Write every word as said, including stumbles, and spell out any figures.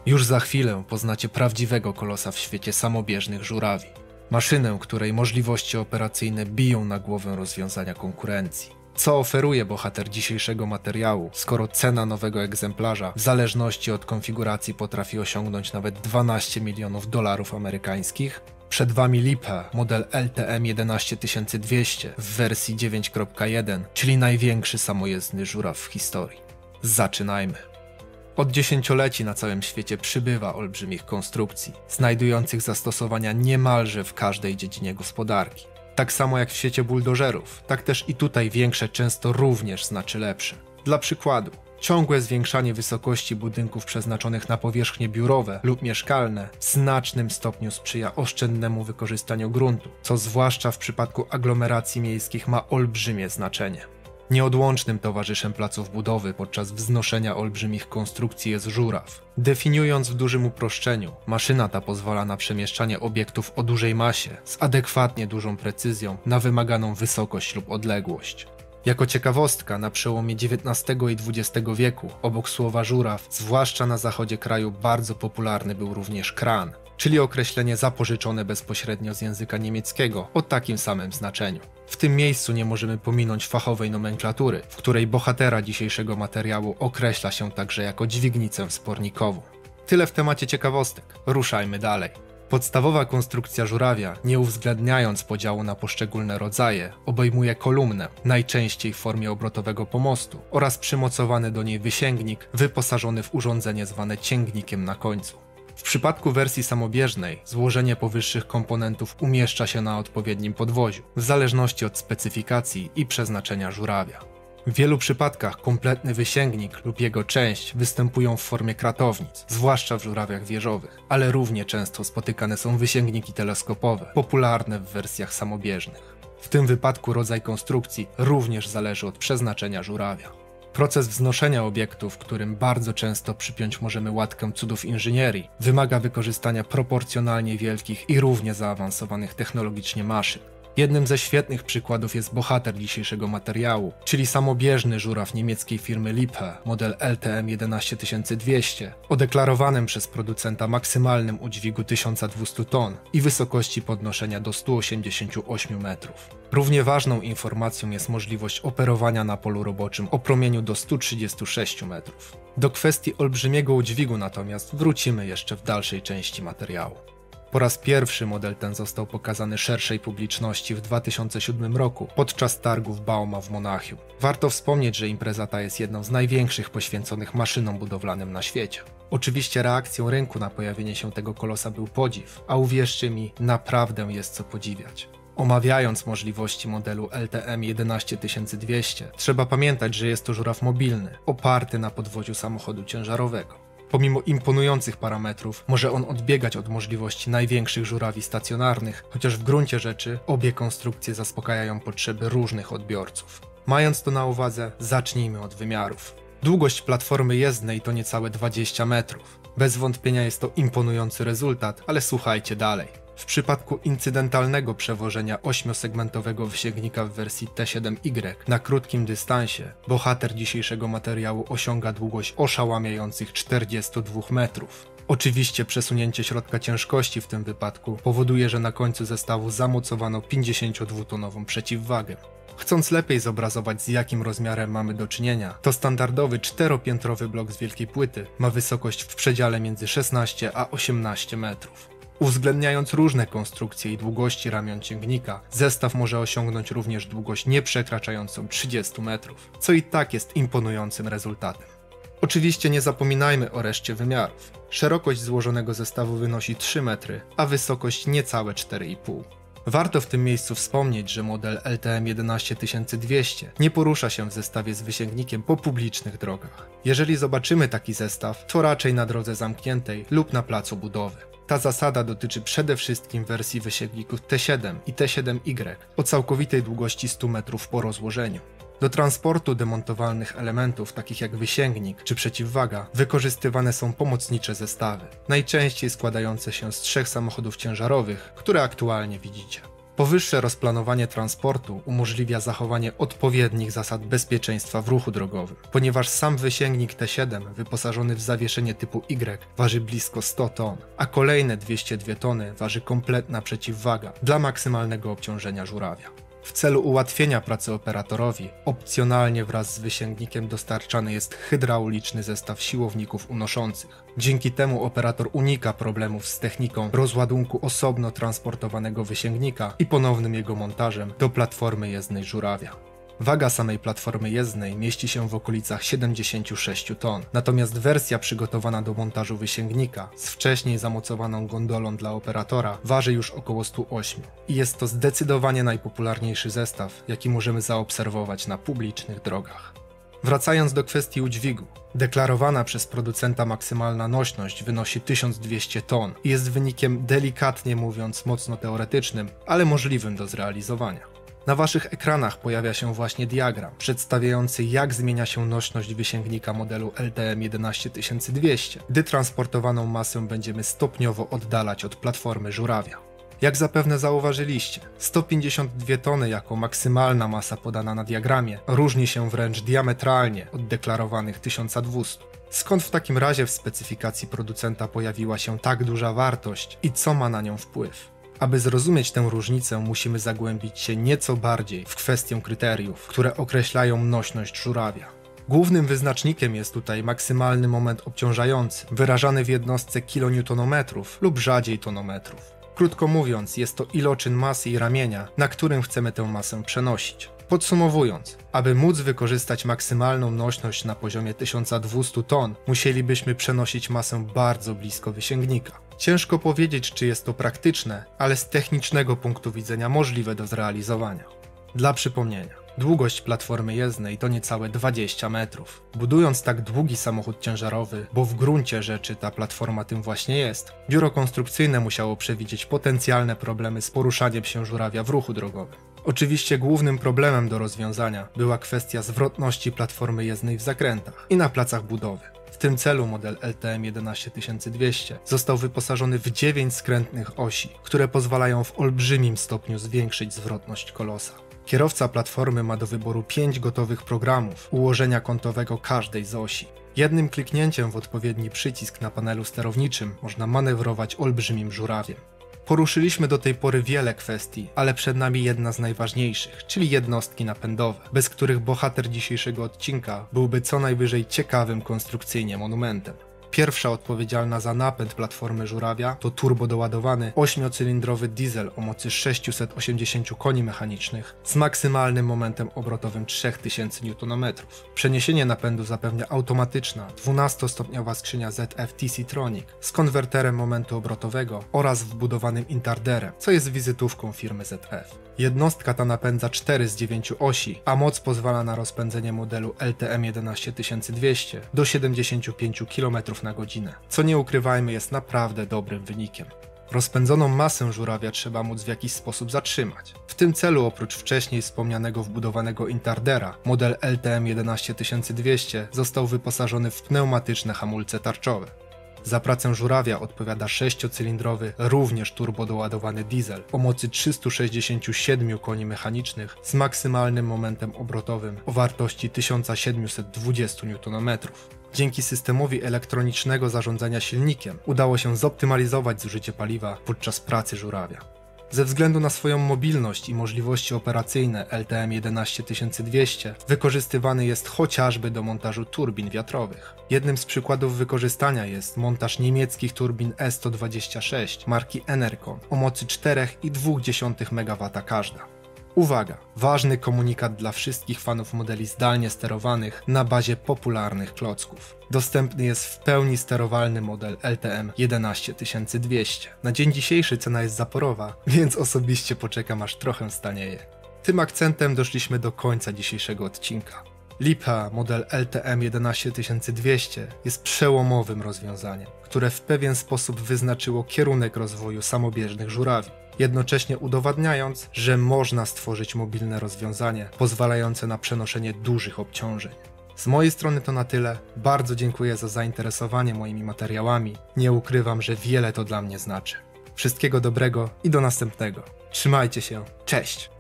Już za chwilę poznacie prawdziwego kolosa w świecie samobieżnych żurawi. Maszynę, której możliwości operacyjne biją na głowę rozwiązania konkurencji. Co oferuje bohater dzisiejszego materiału, skoro cena nowego egzemplarza w zależności od konfiguracji potrafi osiągnąć nawet dwanaście milionów dolarów amerykańskich? Przed Wami Liebherr, model L T M jedenaście tysięcy dwieście w wersji dziewięć kropka jeden, czyli największy samojezdny żuraw w historii. Zaczynajmy. Od dziesięcioleci na całym świecie przybywa olbrzymich konstrukcji, znajdujących zastosowania niemalże w każdej dziedzinie gospodarki. Tak samo jak w świecie buldożerów, tak też i tutaj większe często również znaczy lepsze. Dla przykładu, ciągłe zwiększanie wysokości budynków przeznaczonych na powierzchnie biurowe lub mieszkalne w znacznym stopniu sprzyja oszczędnemu wykorzystaniu gruntu, co zwłaszcza w przypadku aglomeracji miejskich ma olbrzymie znaczenie. Nieodłącznym towarzyszem placów budowy podczas wznoszenia olbrzymich konstrukcji jest żuraw. Definiując w dużym uproszczeniu, maszyna ta pozwala na przemieszczanie obiektów o dużej masie z adekwatnie dużą precyzją na wymaganą wysokość lub odległość. Jako ciekawostka, na przełomie dziewiętnastego i dwudziestego wieku obok słowa żuraw, zwłaszcza na zachodzie kraju, bardzo popularny był również kran, czyli określenie zapożyczone bezpośrednio z języka niemieckiego o takim samym znaczeniu. W tym miejscu nie możemy pominąć fachowej nomenklatury, w której bohatera dzisiejszego materiału określa się także jako dźwignicę wspornikową. Tyle w temacie ciekawostek, ruszajmy dalej. Podstawowa konstrukcja żurawia, nie uwzględniając podziału na poszczególne rodzaje, obejmuje kolumnę, najczęściej w formie obrotowego pomostu, oraz przymocowany do niej wysięgnik wyposażony w urządzenie zwane cięgnikiem na końcu. W przypadku wersji samobieżnej złożenie powyższych komponentów umieszcza się na odpowiednim podwoziu, w zależności od specyfikacji i przeznaczenia żurawia. W wielu przypadkach kompletny wysięgnik lub jego część występują w formie kratownic, zwłaszcza w żurawiach wieżowych, ale równie często spotykane są wysięgniki teleskopowe, popularne w wersjach samobieżnych. W tym wypadku rodzaj konstrukcji również zależy od przeznaczenia żurawia. Proces wznoszenia obiektu, w którym bardzo często przypiąć możemy łatkę cudów inżynierii, wymaga wykorzystania proporcjonalnie wielkich i równie zaawansowanych technologicznie maszyn. Jednym ze świetnych przykładów jest bohater dzisiejszego materiału, czyli samobieżny żuraw niemieckiej firmy Liebherr, model L T M jedenaście tysięcy dwieście, o deklarowanym przez producenta maksymalnym udźwigu tysiąc dwieście ton i wysokości podnoszenia do stu osiemdziesięciu ośmiu metrów. Równie ważną informacją jest możliwość operowania na polu roboczym o promieniu do stu trzydziestu sześciu metrów. Do kwestii olbrzymiego udźwigu natomiast wrócimy jeszcze w dalszej części materiału. Po raz pierwszy model ten został pokazany szerszej publiczności w dwa tysiące siódmym roku podczas targów Bauma w Monachium. Warto wspomnieć, że impreza ta jest jedną z największych poświęconych maszynom budowlanym na świecie. Oczywiście reakcją rynku na pojawienie się tego kolosa był podziw, a uwierzcie mi, naprawdę jest co podziwiać. Omawiając możliwości modelu L T M jedenaście tysięcy dwieście, trzeba pamiętać, że jest to żuraw mobilny, oparty na podwoziu samochodu ciężarowego. Pomimo imponujących parametrów, może on odbiegać od możliwości największych żurawi stacjonarnych, chociaż w gruncie rzeczy obie konstrukcje zaspokajają potrzeby różnych odbiorców. Mając to na uwadze, zacznijmy od wymiarów. Długość platformy jezdnej to niecałe dwadzieścia metrów. Bez wątpienia jest to imponujący rezultat, ale słuchajcie dalej. W przypadku incydentalnego przewożenia ośmiosegmentowego wysięgnika w wersji T siedem Y na krótkim dystansie, bohater dzisiejszego materiału osiąga długość oszałamiających czterdziestu dwóch metrów. Oczywiście przesunięcie środka ciężkości w tym wypadku powoduje, że na końcu zestawu zamocowano pięćdziesięciodwutonową przeciwwagę. Chcąc lepiej zobrazować, z jakim rozmiarem mamy do czynienia, to standardowy czteropiętrowy blok z wielkiej płyty ma wysokość w przedziale między szesnaście a osiemnaście metrów. Uwzględniając różne konstrukcje i długości ramion ciągnika, zestaw może osiągnąć również długość nie przekraczającą trzydziestu metrów, co i tak jest imponującym rezultatem. Oczywiście nie zapominajmy o reszcie wymiarów. Szerokość złożonego zestawu wynosi trzy metry, a wysokość niecałe cztery i pół. Warto w tym miejscu wspomnieć, że model L T M jedenaście tysięcy dwieście nie porusza się w zestawie z wysięgnikiem po publicznych drogach. Jeżeli zobaczymy taki zestaw, to raczej na drodze zamkniętej lub na placu budowy. Ta zasada dotyczy przede wszystkim wersji wysięgników T siedem i T siedem Y o całkowitej długości stu metrów po rozłożeniu. Do transportu demontowalnych elementów, takich jak wysięgnik czy przeciwwaga, wykorzystywane są pomocnicze zestawy, najczęściej składające się z trzech samochodów ciężarowych, które aktualnie widzicie. Powyższe rozplanowanie transportu umożliwia zachowanie odpowiednich zasad bezpieczeństwa w ruchu drogowym, ponieważ sam wysięgnik T siedem wyposażony w zawieszenie typu Y waży blisko sto ton, a kolejne dwieście dwie tony waży kompletna przeciwwaga dla maksymalnego obciążenia żurawia. W celu ułatwienia pracy operatorowi, opcjonalnie wraz z wysięgnikiem dostarczany jest hydrauliczny zestaw siłowników unoszących. Dzięki temu operator unika problemów z techniką rozładunku osobno transportowanego wysięgnika i ponownym jego montażem do platformy jezdnej żurawia. Waga samej platformy jezdnej mieści się w okolicach siedemdziesięciu sześciu ton, natomiast wersja przygotowana do montażu wysięgnika z wcześniej zamocowaną gondolą dla operatora waży już około stu ośmiu i jest to zdecydowanie najpopularniejszy zestaw, jaki możemy zaobserwować na publicznych drogach. Wracając do kwestii udźwigu, deklarowana przez producenta maksymalna nośność wynosi tysiąc dwieście ton i jest wynikiem delikatnie mówiąc mocno teoretycznym, ale możliwym do zrealizowania. Na waszych ekranach pojawia się właśnie diagram przedstawiający, jak zmienia się nośność wysięgnika modelu L T M jedenaście tysięcy dwieście, gdy transportowaną masę będziemy stopniowo oddalać od platformy żurawia. Jak zapewne zauważyliście, sto pięćdziesiąt dwie tony jako maksymalna masa podana na diagramie różni się wręcz diametralnie od deklarowanych tysiąc dwieście. Skąd w takim razie w specyfikacji producenta pojawiła się tak duża wartość i co ma na nią wpływ? Aby zrozumieć tę różnicę, musimy zagłębić się nieco bardziej w kwestię kryteriów, które określają nośność żurawia. Głównym wyznacznikiem jest tutaj maksymalny moment obciążający, wyrażany w jednostce kilonewtonmetrów lub rzadziej tonometrów. Krótko mówiąc, jest to iloczyn masy i ramienia, na którym chcemy tę masę przenosić. Podsumowując, aby móc wykorzystać maksymalną nośność na poziomie tysiąc dwieście ton, musielibyśmy przenosić masę bardzo blisko wysięgnika. Ciężko powiedzieć, czy jest to praktyczne, ale z technicznego punktu widzenia możliwe do zrealizowania. Dla przypomnienia, długość platformy jezdnej to niecałe dwadzieścia metrów. Budując tak długi samochód ciężarowy, bo w gruncie rzeczy ta platforma tym właśnie jest, biuro konstrukcyjne musiało przewidzieć potencjalne problemy z poruszaniem się żurawia w ruchu drogowym. Oczywiście głównym problemem do rozwiązania była kwestia zwrotności platformy jezdnej w zakrętach i na placach budowy. W tym celu model L T M jedenaście tysięcy dwieście został wyposażony w dziewięć skrętnych osi, które pozwalają w olbrzymim stopniu zwiększyć zwrotność kolosa. Kierowca platformy ma do wyboru pięć gotowych programów ułożenia kątowego każdej z osi. Jednym kliknięciem w odpowiedni przycisk na panelu sterowniczym można manewrować olbrzymim żurawiem. Poruszyliśmy do tej pory wiele kwestii, ale przed nami jedna z najważniejszych, czyli jednostki napędowe, bez których bohater dzisiejszego odcinka byłby co najwyżej ciekawym konstrukcyjnie monumentem. Pierwsza odpowiedzialna za napęd platformy żurawia to turbodoładowany ośmiocylindrowy diesel o mocy sześciuset osiemdziesięciu koni mechanicznych z maksymalnym momentem obrotowym trzy tysiące niutonometrów. Przeniesienie napędu zapewnia automatyczna dwunastostopniowa skrzynia Z F T C Tronic z konwerterem momentu obrotowego oraz wbudowanym intarderem, co jest wizytówką firmy Z F. Jednostka ta napędza cztery z dziewięciu osi, a moc pozwala na rozpędzenie modelu L T M jedenaście tysięcy dwieście do siedemdziesięciu pięciu kilometrów na godzinę, co nie ukrywajmy jest naprawdę dobrym wynikiem. Rozpędzoną masę żurawia trzeba móc w jakiś sposób zatrzymać. W tym celu oprócz wcześniej wspomnianego wbudowanego intardera, model L T M jedenaście tysięcy dwieście został wyposażony w pneumatyczne hamulce tarczowe. Za pracę żurawia odpowiada sześciocylindrowy, również turbodoładowany diesel o mocy trzystu sześćdziesięciu siedmiu koni mechanicznych z maksymalnym momentem obrotowym o wartości tysiąc siedemset dwadzieścia niutonometrów. Dzięki systemowi elektronicznego zarządzania silnikiem udało się zoptymalizować zużycie paliwa podczas pracy żurawia. Ze względu na swoją mobilność i możliwości operacyjne L T M jedenaście tysięcy dwieście wykorzystywany jest chociażby do montażu turbin wiatrowych. Jednym z przykładów wykorzystania jest montaż niemieckich turbin E sto dwadzieścia sześć marki Enercon o mocy cztery przecinek dwa megawata każda. Uwaga! Ważny komunikat dla wszystkich fanów modeli zdalnie sterowanych na bazie popularnych klocków. Dostępny jest w pełni sterowalny model L T M jedenaście tysięcy dwieście. Na dzień dzisiejszy cena jest zaporowa, więc osobiście poczekam aż trochę stanieje. Tym akcentem doszliśmy do końca dzisiejszego odcinka. Lipa model L T M jedenaście tysięcy dwieście jest przełomowym rozwiązaniem, które w pewien sposób wyznaczyło kierunek rozwoju samobieżnych żurawi, jednocześnie udowadniając, że można stworzyć mobilne rozwiązanie pozwalające na przenoszenie dużych obciążeń. Z mojej strony to na tyle, bardzo dziękuję za zainteresowanie moimi materiałami, nie ukrywam, że wiele to dla mnie znaczy. Wszystkiego dobrego i do następnego. Trzymajcie się. Cześć!